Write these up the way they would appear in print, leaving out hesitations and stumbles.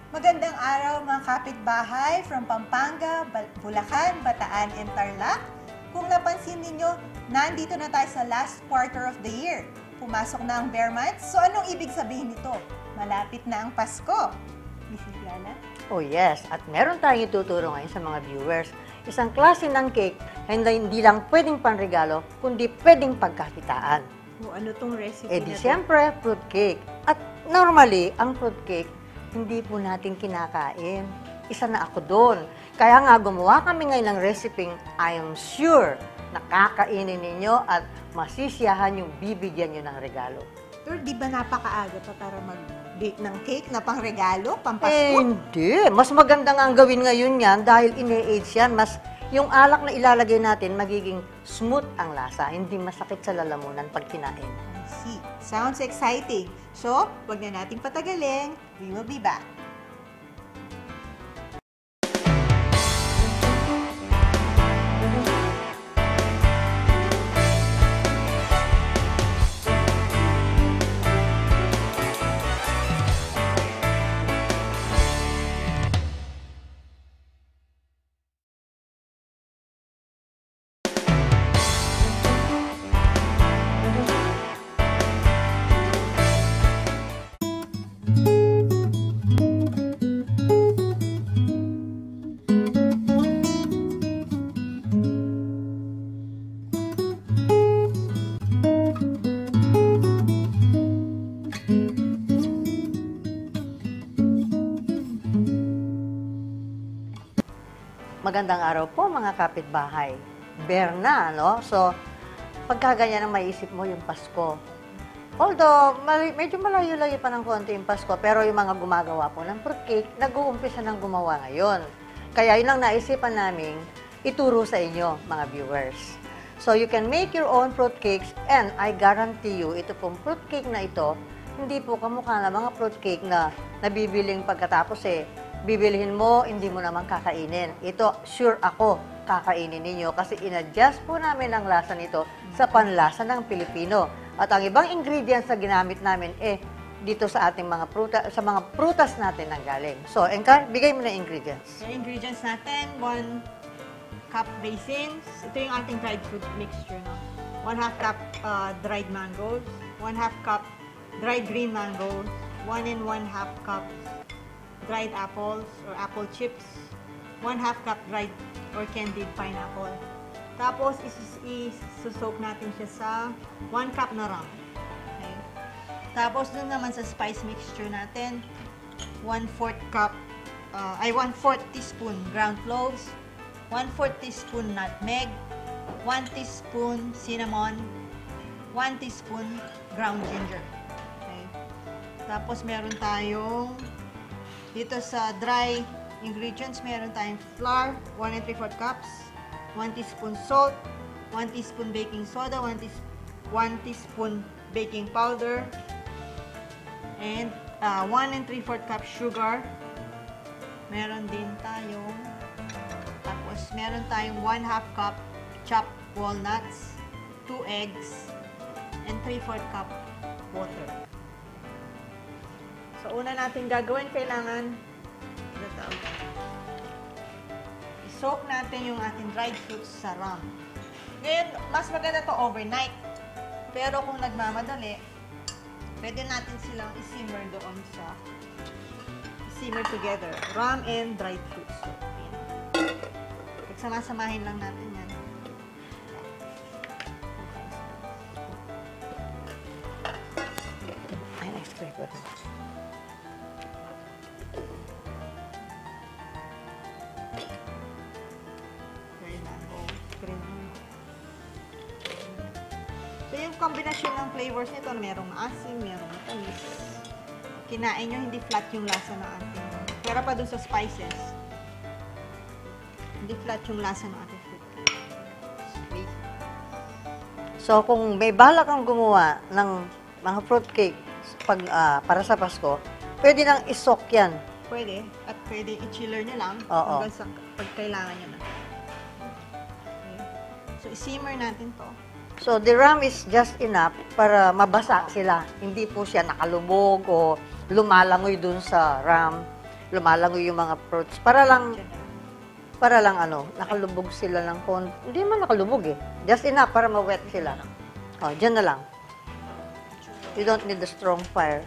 Magandang araw mga kapitbahay from Pampanga, Bulacan, Bataan, and Tarlac. Kung napansin ninyo, nandito na tayo sa last quarter of the year. Pumasok na ang bear months. So anong ibig sabihin nito? Malapit na ang Pasko. Mrs. Lana? Oh yes, at meron tayong ituturo ngayon sa mga viewers. Isang klase ng cake na hindi lang pwedeng panregalo, kundi pwedeng pagkakitaan. O ano tong recipe Eh di siyempre, fruit cake. At normally, ang fruit cake, hindi po natin kinakain. Isa na ako doon. Kaya nga gumawa kami ngayon ng recipe, I am sure na kakainin ninyo at masisiyahan yung bibigyan nyo ng regalo. Pero di ba napakaaga pa para mag-bake ng cake na pangregalo, Eh, pampasko? hindi. Mas maganda nga ang gawin ngayon yan dahil ine-age yan. Mas yung alak na ilalagay natin, magiging smooth ang lasa. Hindi masakit sa lalamunan pag kinain. I see. Sounds exciting. So, wag na nating patagalin. We will be back. Magandang araw po mga kapitbahay. Bear na, no? So, pagka ganyan ang maisip mo yung Pasko. Although, medyo malayo-layo pa ng konti yung Pasko, pero yung mga gumagawa po ng fruitcake, nag-uumpisa ng gumawa ngayon. Kaya yun ang naisipan namin ituro sa inyo, mga viewers. So, you can make your own fruitcakes and I guarantee you, ito pong fruitcake na ito, hindi po kamukha na mga fruitcake na nabibiling pagkatapos bibilihin mo, hindi mo naman kakainin. Ito, sure ako, kakainin ninyo kasi in-adjust po namin ang lasa nito sa panlasa ng Pilipino. At ang ibang ingredients na ginamit namin, dito sa ating mga sa mga prutas natin ang galing. So, Engkar, bigay mo na ingredients. Yung ingredients natin, 1 cup raisins. Ito yung ating dried fruit mixture, no? 1/2 cup dried mangoes, 1/2 cup dried green mangoes, 1 and 1/2 cup dried apples or apple chips, 1/2 cup dried or candied pineapple. Tapos, isusok natin siya sa 1 cup na rum. Okay. Tapos, dun naman sa spice mixture natin, 1/4 cup, 1/4 teaspoon ground cloves, 1/4 teaspoon nutmeg, 1 teaspoon cinnamon, 1 teaspoon ground ginger. Okay. Tapos, meron tayong dito sa dry ingredients, meron tayong flour, 1 3/4 cups, 1 teaspoon salt, 1 teaspoon baking soda, 1 teaspoon baking powder, and 1 3/4 cup sugar. Meron din tayong, tapos meron tayong 1/2 cup chopped walnuts, 2 eggs, and 3/4 cup water. So, una natin gagawin, kailangan i-soak natin yung ating dried fruits sa rum. Ngayon, mas maganda to overnight. Pero kung nagmamadali, pwede natin silang i-simmer doon simmer together. Rum and dried fruits. So, pagsama-samahin lang natin yan. Ay, na-explain ko rin. So, yung kombinasyon ng flavors nito, merong asim, merong matamis. Kinain nyo, hindi flat yung lasa ng ating, pero pa dun sa spices, hindi flat yung lasa ng ating fruit. Sweet. So, kung may balak kang gumawa ng mga fruitcake para sa Pasko, pwede nang isok yan. Pwede. At pwede i-chiller nyo lang Oo. hanggang sa pagkailangan nyo na. Okay. So, i-simmer natin to. So, the rum is just enough para mabasa sila. Hindi po siya nakalubog o lumalangoy dun sa rum. lumalangoy yung mga fruits. Para lang nakalubog sila ng konti. Hindi man nakalubog eh. Just enough para ma-wet sila. Oh, dyan na lang. You don't need a strong fire.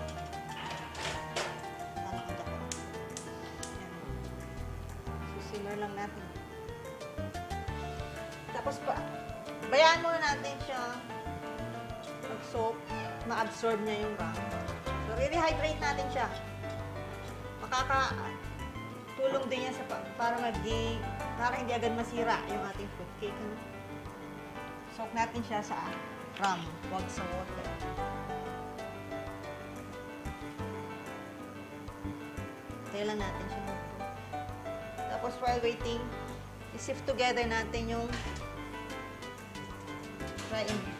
Simmer lang natin. Tapos bayaan muna natin siya mag-soak, ma-absorb niya yung rum. So, re-rehydrate natin siya. Makakatulong din yan para hindi agad masira yung ating fruitcake. Soak natin siya sa rum, huwag sa water. Tayo natin siya. Tapos while waiting, i-sift together natin yung dry ingredients.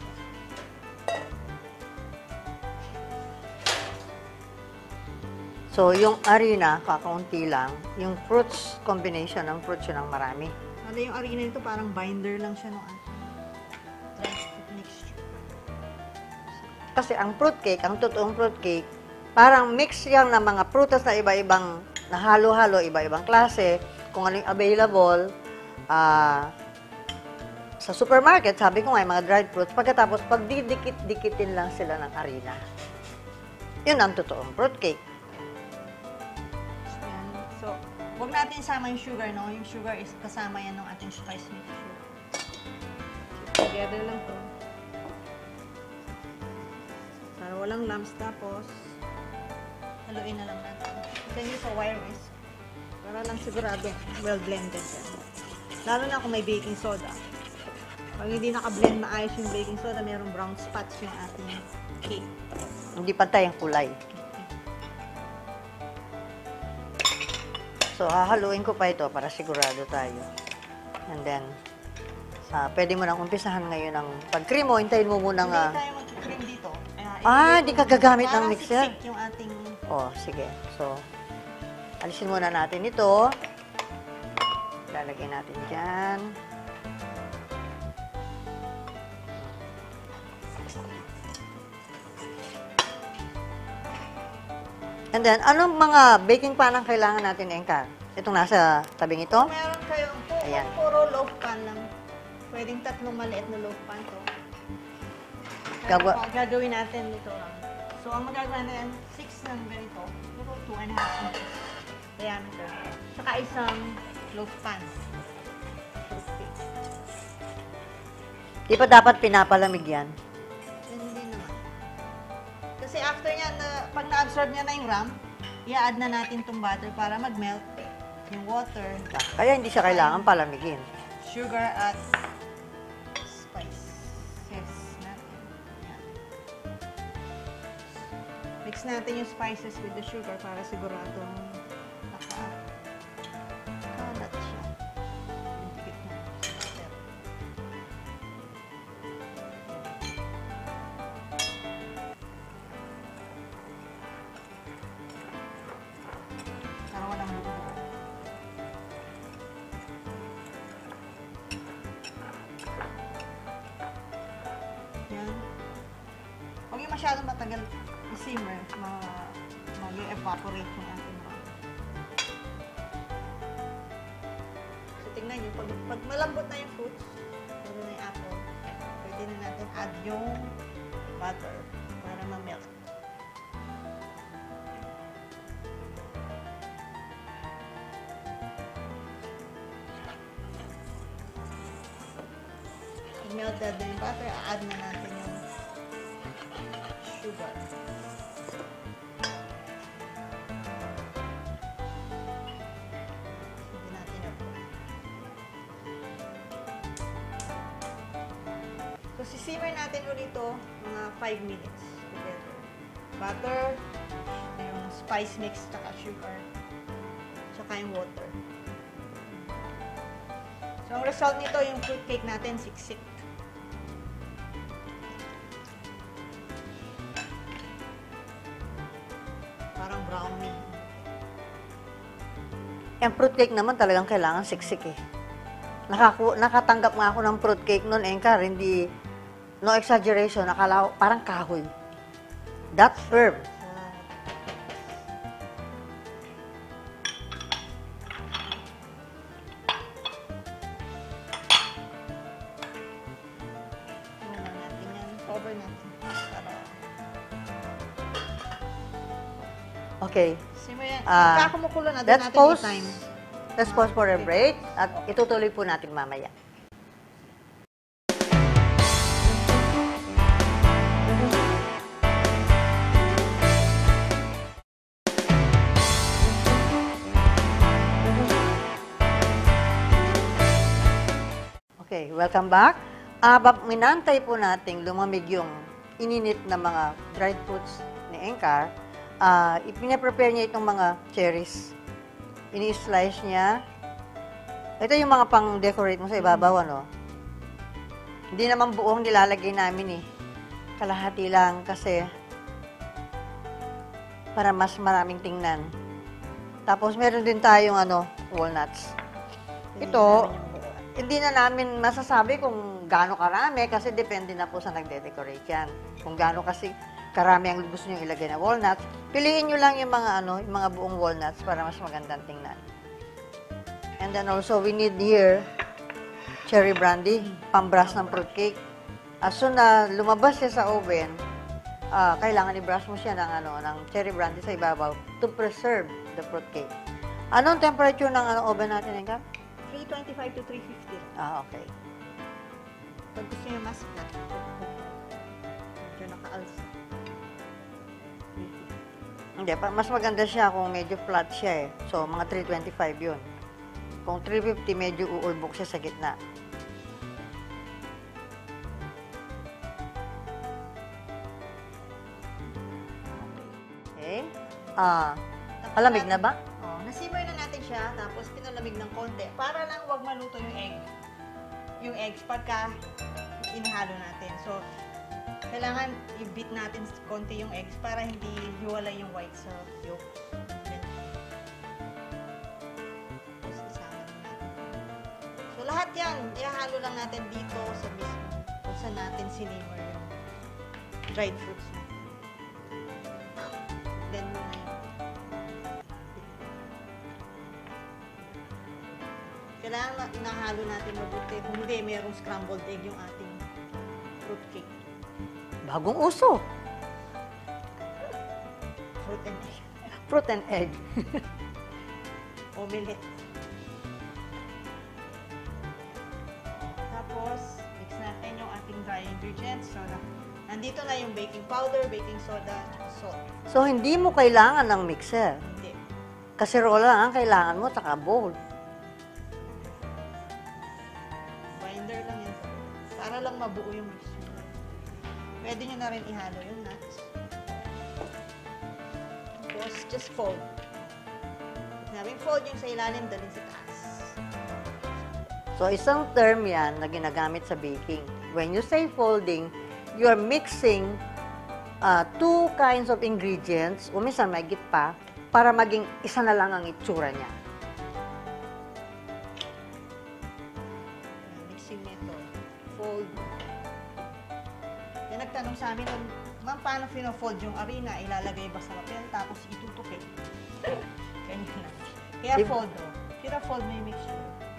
So, yung harina, kakaunti lang. Yung fruits, combination ng fruits yun ang marami. Ano yung harina nito, parang binder lang siya nung dry fruit mixture. Kasi ang fruitcake, ang totoong fruitcake, parang mix yan ng mga prutas na iba-ibang, na halo-halo, iba-ibang klase, kung ano yung available. Sa supermarket, sabi ko nga, mga dried fruits, pagkatapos, pagdidikit-dikitin lang sila ng harina. Yun ang totoong fruitcake. So, huwag natin sama yung sugar, no? Yung sugar is kasama yan ng ating spice mixture. Together lang to. Para walang lumps, tapos haluin na lang natin. Then use a wire whisk. Para lang sigurado, well blended yan. Lalo na kung may baking soda. Pag hindi naka-blend maayos yung baking soda, mayroong brown spots yung ating cake. Hindi pantay ang kulay. So, hahaluin ko pa ito para sigurado tayo. And then, pwede mo nang umpisahan ngayon ng pag-cream mo. Hintayin mo muna nga. Hindi tayo mag-cream dito. Di ka gagamit ng mixer? Para yung ating... Oh, sige. So, alisin muna natin ito. Lalagay natin dyan. And then, anong mga baking pan ang kailangan natin, Engka? Itong nasa tabing ito? Meron kayong Ayan. puro loaf pan lang. Pwedeng 3 maliit na loaf pan to. Gagawin natin dito lang. So, ang magagawa natin, 6 ng ganito. Pero 2.5 inches diameter. Saka isang loaf pan. Di ba dapat pinapalamig yan? Hindi naman. Kasi after niya, pag na-absorb niya na yung rum, i-add na natin itong butter para mag-melt yung water. Kaya hindi siya kailangan palamigin. Sugar at spices natin. Yan. Mix natin yung spices with the sugar para siguradong nakalat siya. Yung tikit niya. Para walang buo. Yan. Huwag yung masyadong matagal i-simmer, mag-evaporate yung ating rum. So, tingnan nyo, pag malambot na yung fruits, pwede na yung apple, pwede na natin add yung butter para ma-melt. Melted na yung butter, add na natin yung sugar. Hindi natin ito. So, sisimmer natin ulit ito mga 5 minutes together. Butter, yung spice mix, tsaka sugar, tsaka yung water. So, ang result nito, yung fruitcake natin, siksik. Parang brownie. Yung fruitcake naman talagang kailangan siksik eh. Nakatanggap nga ako ng fruitcake noon, Engka, hindi, no exaggeration, nakala ko parang kahoy. That firm. Okay. Simaya, Ah, pagka kumukulo na, doon let's natin pause. i-time. Let's pause for a break at itutuloy po natin mamaya. Okay, welcome back. Minantay po nating lumamig yung ininit na mga dried fruits ni Engkar. Ipinaprepare niya itong mga cherries. Ini-slice niya. Ito yung mga pang-decorate mo sa ibabaw, ano? Hindi naman buong nilalagay namin eh. Kalahati lang kasi para mas maraming tingnan. Tapos meron din tayong walnuts. Ito, hindi na namin masasabi kung gaano karami kasi depende na po sa nagde-decorate yan. Kung gaano kasi karami ang gusto nyo ilagay na walnuts, piliin nyo lang yung mga yung mga buong walnuts para mas magandang tingnan. And then also, we need here cherry brandy, pambrush ng fruitcake. As soon na lumabas siya sa oven, kailangan i-brush mo siya ng cherry brandy sa ibabaw to preserve the fruitcake. Anong temperature ng oven natin, Engkar? 325 to 350. Okay. Pag gusto niya mas flat, medyo naka-alsa. Hindi, mas maganda siya kung medyo flat siya eh. So, mga 325 yun. Kung 350, medyo uulbok siya sa gitna. Okay. Malamig na ba? Nasimmer na natin siya, tapos pinalamig ng konti. Para lang huwag maluto yung egg. Yung eggs pagka inihalo natin. So, kailangan i-beat natin konti yung eggs para hindi hiwalay yung white sa yolk. Tapos isama natin. So, lahat yan, ihalo lang natin dito sa mismo. Kung saan natin sinimmer yung dried fruits natin. Then, muna yun. Kailangan nahalo natin mabuti. Kung hindi, mayroong scrambled egg yung ating fruitcake. Bagong uso. Fruit and egg. Fruit and egg. Omelette. Tapos, mix natin yung ating dry ingredients. So, nandito na yung baking powder, baking soda, at salt. So, hindi mo kailangan ng mixer. Hindi. Kaserola lang ang kailangan mo, tsaka bowl. Binder lang yun. Para lang mabuo yung mixture. Pwede nyo na rin ihalo yung nuts. Tapos, just fold. Sinabing fold yung sa ilalim, dalhin sa taas. So, isang term yan na ginagamit sa baking. When you say folding, you are mixing two kinds of ingredients, o minsan may git pa, para maging isa na lang ang itsura niya. Mixing nito. Fold. Yan nagtanong sa amin, ma'am, paano fino-fold yung harina? Ilalagay ba sa papel, tapos itutukin? Ganyan lang. Kaya fold, Fino-fold mo yung mixture.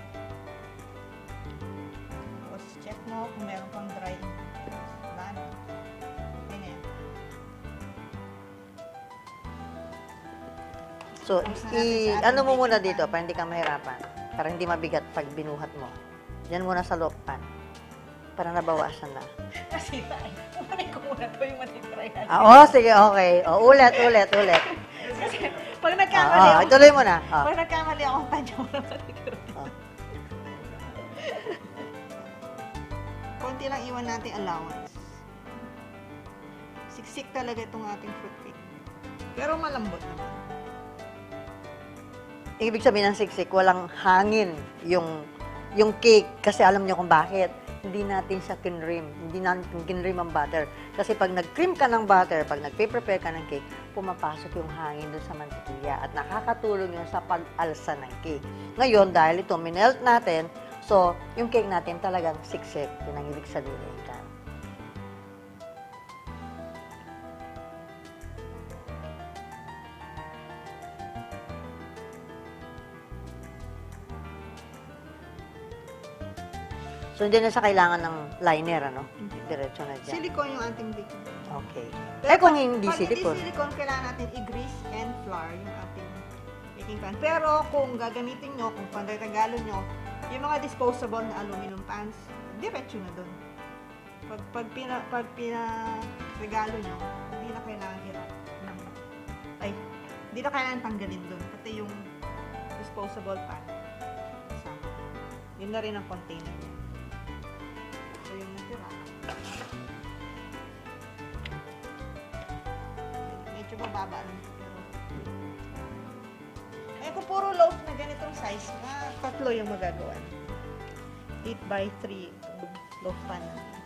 Tapos check mo kung meron pang dry ingredients. Wala na. Okay na yan. So, ano mo muna dito para hindi ka mahirapan. Para hindi mabigat pag binuhat mo. Diyan muna sa lokpan. Para nabawasan na. Kasi tayo, kumanin ko muna ito yung matitry natin. Sige, okay. Ulit. Kasi pag nagkamali ako, Ituloy mo na. pag nagkamali ako, tanya mo na matitry. Konti lang iwan natin allowance. Siksik talaga itong ating fruitcake. Pero malambot naman. Ibig sabihin ng siksik, walang hangin yung cake. Kasi alam niyo kung bakit. Hindi natin siya kinrim. Hindi natin kinrim ang butter. Kasi pag nag-cream ka ng butter, pag nag-prepare ka ng cake, pumapasok yung hangin doon sa mantikilya. At nakakatulong yun sa pag-alsa ng cake. Ngayon, dahil ito, minelt natin, so, yung cake natin talagang siksik. Yun ang ibig sabihin ka. So, hindi na siya kailangan ng liner, ano? Diretso na dyan. Silicone yung ating baking pan. Okay. Pero Kung hindi pag silicone. hindi silicone, kailangan natin i-grease and flour yung ating baking pan. Pero kung gagamitin nyo, kung pandagalo nyo, yung mga disposable na aluminum pans, diretso na doon. Pag pinaregalo nyo, hindi na kailangan hindi na kailangan tanggalin doon. Pati yung disposable pan. Kasama. Yun na rin ang container niya. So, yung natira. Medyo mababa lang. Pero, kung puro loaf na ganitong size, tatlo yung magagawa. 8x3 loaf pan.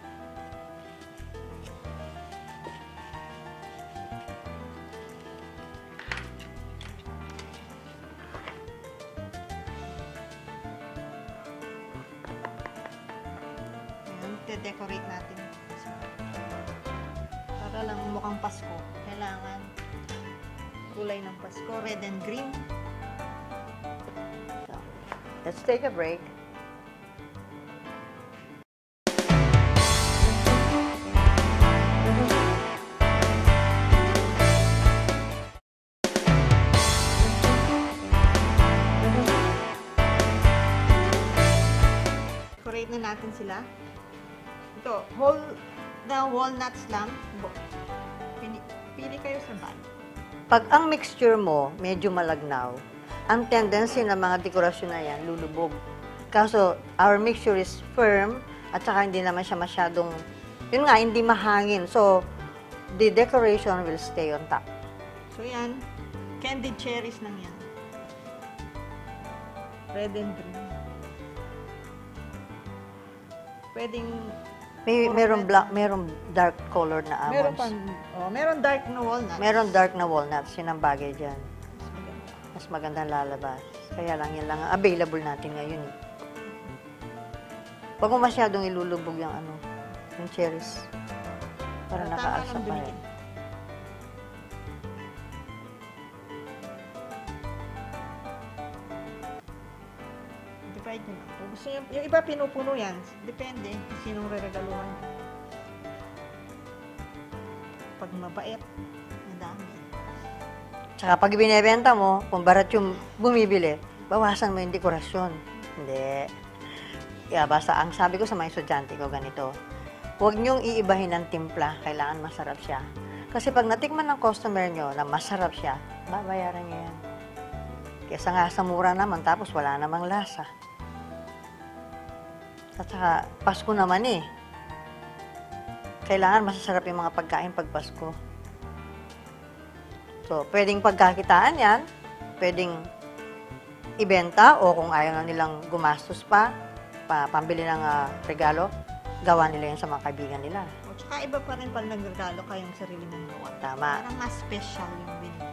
Decorate natin para lang mukhang Pasko. Kailangan kulay ng Pasko, red and green. So, let's take a break. Decorate na natin sila. Ito, whole na walnuts lang. Pili kayo sa bag. Pag ang mixture mo medyo malagnaw, ang tendency ng mga dekorasyon na yan, lulubog. Kaso, our mixture is firm at saka hindi naman siya masyadong, yun nga, hindi mahangin. So, the decoration will stay on top. So, yan. Candied cherries lang yan. Red and green. Pwedeng Meron black, meron dark colored na almonds. Meron dark na walnuts. Meron dark na walnuts, yun ang bagay dyan. Mas magandang lalabas. Kaya lang, yan lang ang available natin ngayon. Huwag mo masyadong ilulubog yung yung cherries. Para nakaalsa pa rin. Divide nyo lang. Kung gusto nyo, yung iba pinupuno yan. Depende kung sinong reregaluhan nyo. Pag mabait, madami. Tsaka pag binibenta mo, kung barat yung bumibili, bawasan mo yung dekorasyon. Hindi. Basta ang sabi ko sa mga estudyante ko ganito, huwag niyong iibahin ng timpla, kailangan masarap siya. Kasi pag natikman ng customer nyo na masarap siya, babayaran niya yan. Kesa nga sa mura naman, tapos wala namang lasa. At saka, Pasko naman eh. Kailangan masasarap yung mga pagkain pag Pasko. So, pwedeng pagkakitaan yan, pwedeng ibenta, o kung ayaw na nilang gumastos pa, pambili ng regalo, gawa nila yan sa mga kaibigan nila. O, tsaka iba pa rin pag nagregalo kayong sarili mong gawa. Tama. Parang mas special yung binili.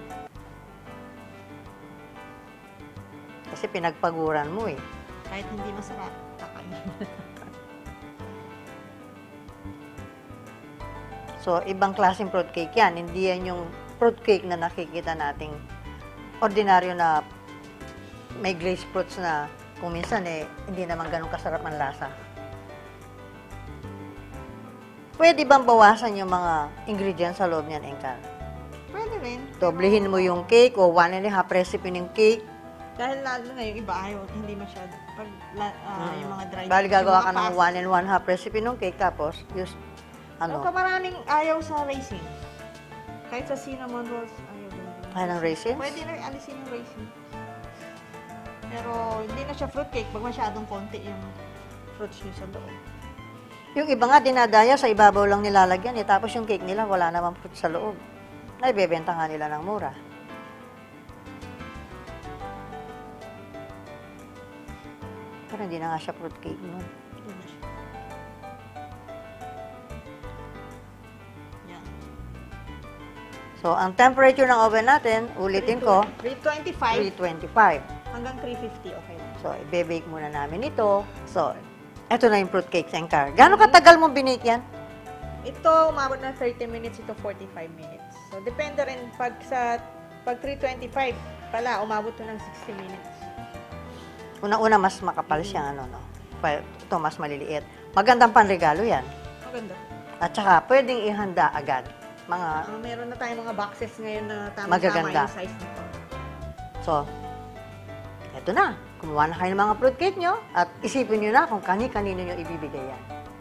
Kasi pinagpaguran mo eh. Kahit hindi masarap, kakain. So, ibang klaseng fruitcake yan. Hindi yan yung fruitcake na nakikita nating ordinaryo na may glazed fruits na kung minsan hindi naman ganun kasarap ang lasa. Pwede bang bawasan yung mga ingredients sa loob niyan, Engkar? Pwede rin. Doblihin mo yung cake o 1.5 recipe ng cake. Dahil lalo na yung iba ayaw, hindi masyado. Pag yung mga dried. Bali gagawa ka ng 1.5 recipe ng cake tapos use maraming ayaw sa raisin. Kahit sa cinnamon rolls, ayaw din. Ayaw ng raisins? Pwede na alisin yung raisin. Pero hindi na siya fruitcake pag masyadong konti yung fruits nyo sa loob. Yung iba nga dinadaya sa ibabaw lang nilalagyan tapos yung cake nila wala namang fruit sa loob. Naibebenta nga nila ng mura. Pero hindi na nga siya fruitcake nun. Hindi na siya. Yan. So, ang temperature ng oven natin, ulitin ko, 325 325. hanggang 350, okay lang. So, i-bake muna namin ito. So, eto na yung fruitcake, Engkar. Gano'ng katagal mo binake yan? Ito, umabot na 30 minutes, ito 45 minutes. So, depende rin pag 325 pala, umabot to ng 60 minutes. Una-una, mas makapal siya, 45 ito mas maliliit. Magandang panregalo yan. Maganda. At saka, pwedeng ihanda agad. Mga Meron na tayong mga boxes ngayon na Magaganda. tama yung size nito. So, eto na. Kumuha na kayo ng mga fruitcake nyo at isipin nyo na kung kani-kanino nyo ibibigay yan.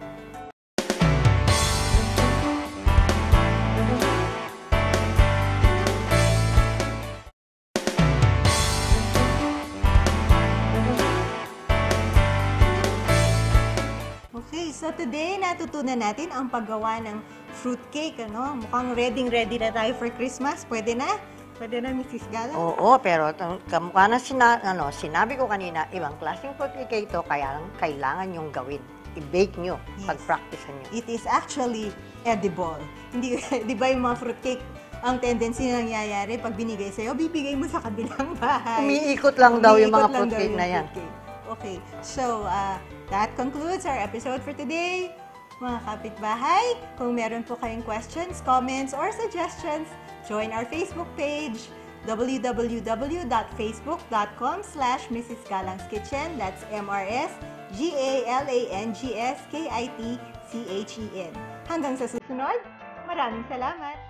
Okay, so today natutunan natin ang paggawa ng fruitcake, ano? Mukhang ready na tayo for Christmas. Pwede na? Pwede na, Mrs. Galang? Oo, pero kamukha na sinabi ko kanina, ibang klaseng fruitcake ito, kaya lang kailangan yung gawin. I-bake nyo, Yes. pag-practice nyo. It is actually edible. Hindi, di ba yung mga fruitcake, ang tendency na nangyayari, pag binigay sa'yo, bibigay mo sa kabilang bahay. Umiikot lang daw yung mga Umiikot lang daw fruitcake yung na yan. fruitcake. Okay, so that concludes our episode for today. Mga kapitbahay, kung meron po kayong questions, comments, or suggestions, join our Facebook page, www.facebook.com/Mrs. Galang's Kitchen. That's MRSGALANGSKITCHEN. Hanggang sa susunod, maraming salamat!